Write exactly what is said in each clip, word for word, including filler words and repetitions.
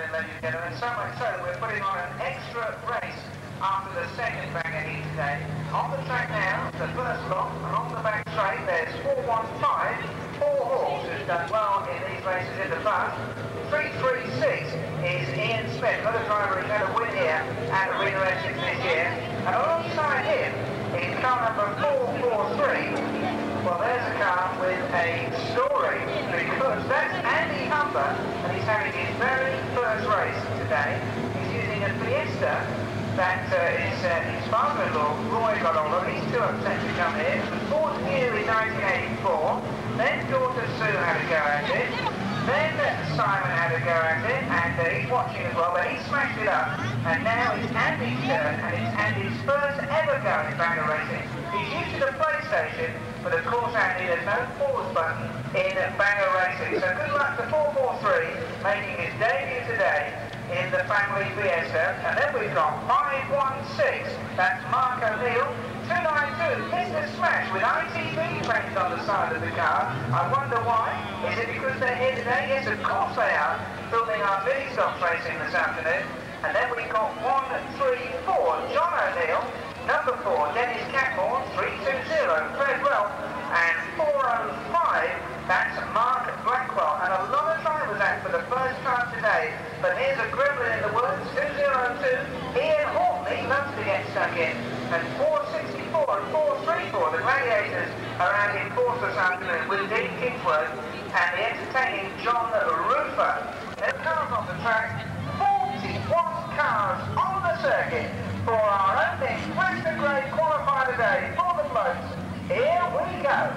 afternoon, ladies and gentlemen. So much so, we're putting on an extra race after the second banger heat today. On the track now, the first lot, and on the back straight, there's four one five, four horse, who's done well in these races in the past. three three six is Ian Smith, another driver who's had a win here at Arena Essex this year. And alongside him is car number four four three. Well, there's a car with a story, because that's Andy Humber, and he's having his very first race today. He's using a Fiesta that uh, is, uh, his father-in-law, Roy, got hold of. He's too upset to come here. It was bought new in nineteen eighty-four. Then daughter Sue had a go at it. Then Simon had a go at it, and uh, he's watching as well, but he smashed it up. And now it's Andy's turn, and it's Andy's first ever go in banger racing. He's used to the PlayStation, but of course, Andy, there's no pause button in banger racing. So good luck to four four three, making his debut today in the family Fiesta. And then we've got five one six, that's Mark O'Neill. two nine two, Mister Smash with I T V painted on the side of the car. I wonder why. Is it because they're here today? Yes, of course they are, filming our mini stop racing this afternoon. And then we've got one three four, John O'Neill. Number four, Dennis Catmore, three two zero, Fred Welch, and four oh five, that's Mark Blackwell. And a lot of drivers out for the first time today, but here's a gremlin in the woods, two oh two, Ian Hortley loves to get stuck in, and four sixty-four and four thirty-four, the Gladiators are out in fourth this afternoon with Dean Kingsworth and the entertaining John Roofer. There's cars on the track, forty-one cars on the circuit for our opening Western Grade qualifier today for the blokes. Here we go.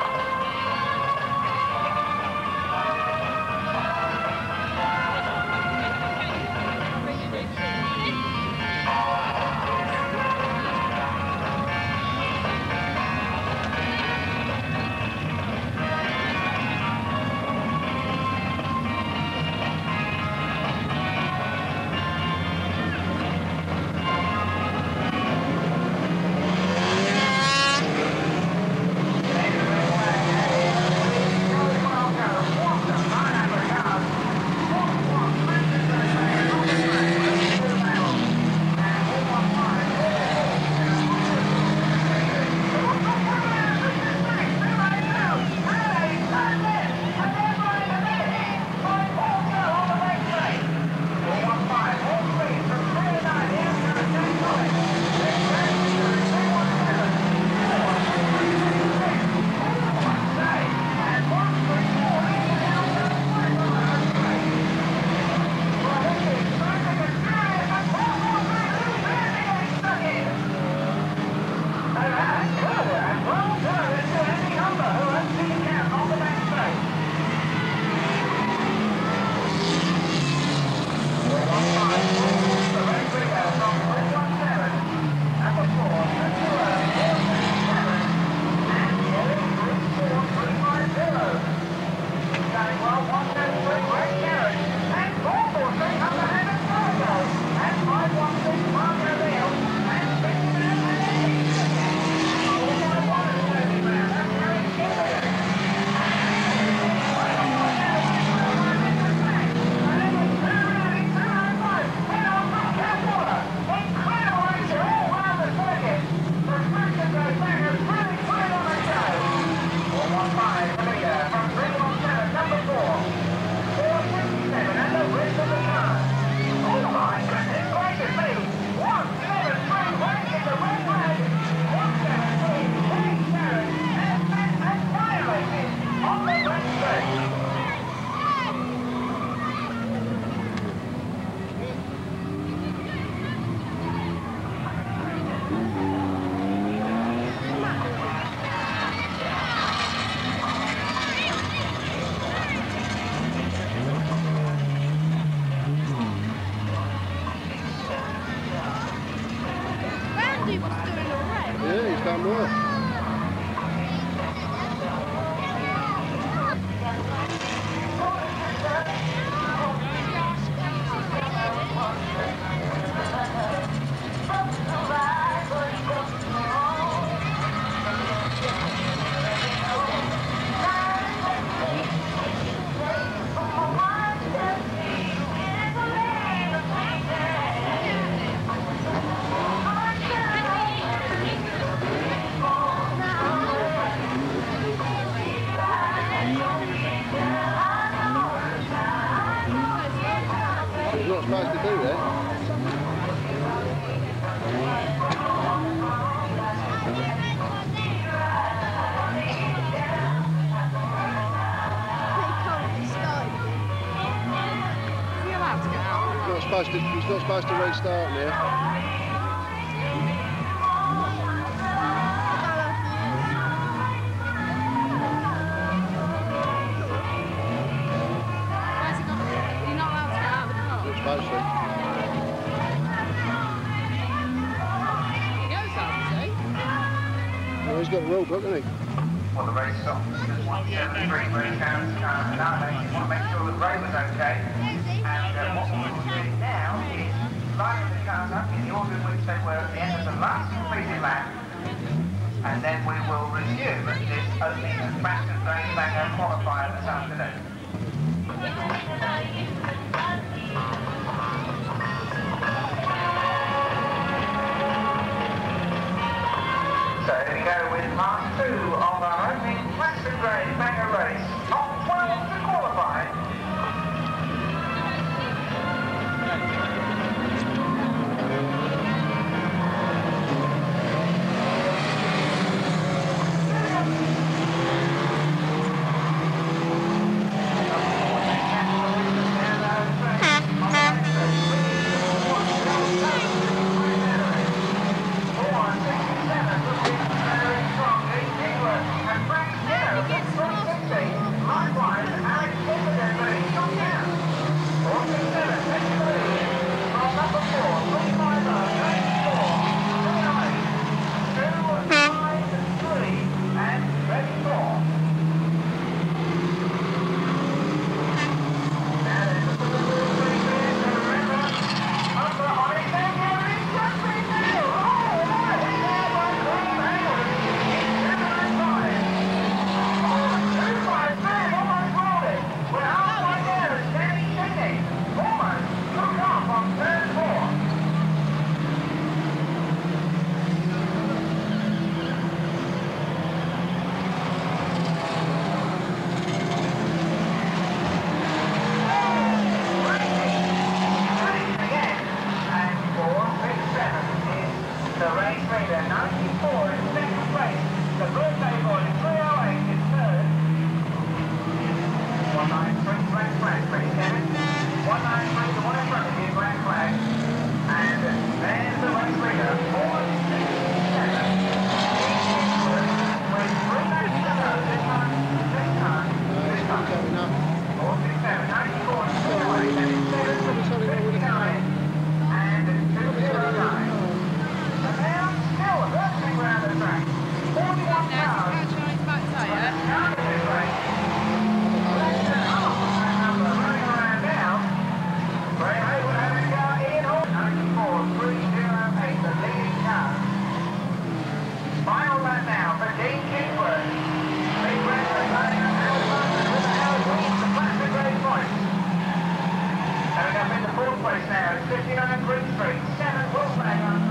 Yeah, he's done well. not supposed to do that. He's not supposed to, he's not supposed to restart now. Supposed to. He knows that, does he? Well, he's got the rule book, hasn't he? Well, the race stopped. Just one seventy-three race down to uh, now they want to make sure the Ray was okay. And uh, what we will do now is lining the cars up in the order in which they were at the end of the last completed lap. And then we will resume this opening fast and grey banger qualifier this afternoon. So here we go with part two of our opening fast and grey banger race. Top twelve to qualify.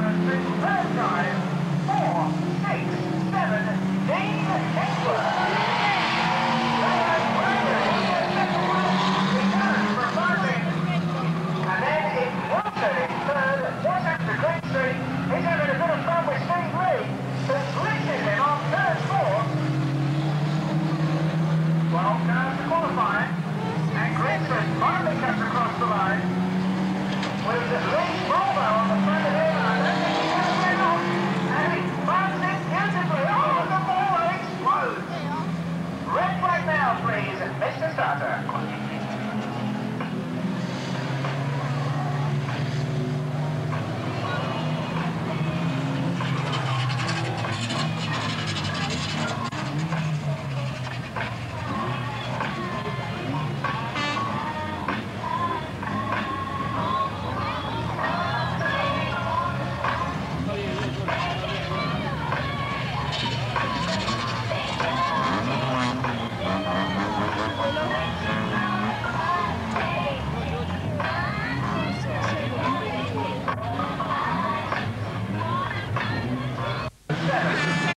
Third time, four, six, seven, Dean Kingsworth.